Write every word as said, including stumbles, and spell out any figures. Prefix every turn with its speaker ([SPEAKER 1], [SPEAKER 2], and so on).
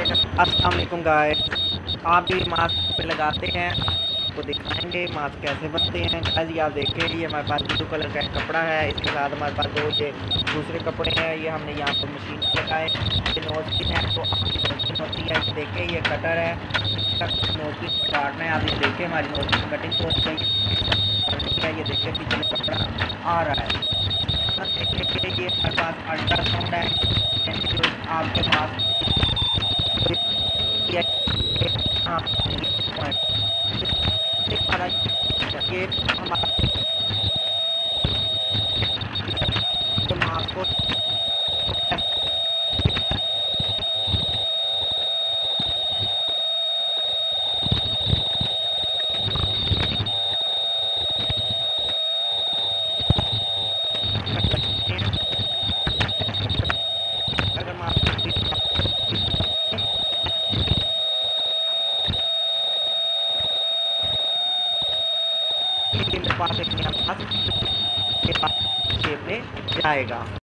[SPEAKER 1] अस्सलाम वालेकुम गाइस, आप भी मास्क पे लगाते हैं, आपको दिखाएंगे मास्क कैसे बनते हैं। गाइस ये आप देखें, ये हमारे पास ब्लू कलर का एक कपड़ा है, इसके साथ हमारे पास दो ये दूसरे कपड़े हैं। ये हमने यहाँ पर मशीन पे लगाए। ये नोजपिन है, तो आपकी नोजपिन होती है। ये देखें, ये कटर है, नोजपिन काटना है। आप ये देखें, हमारी नोजपिन कटिंग हो गई है। ये देखें, पीछे कपड़ा आ रहा है। देखिए, ये हमारे पास अल्ट्रासाउंड है, जो आपके पास ये हमारा आपको पास एक पास शेप में जाएगा।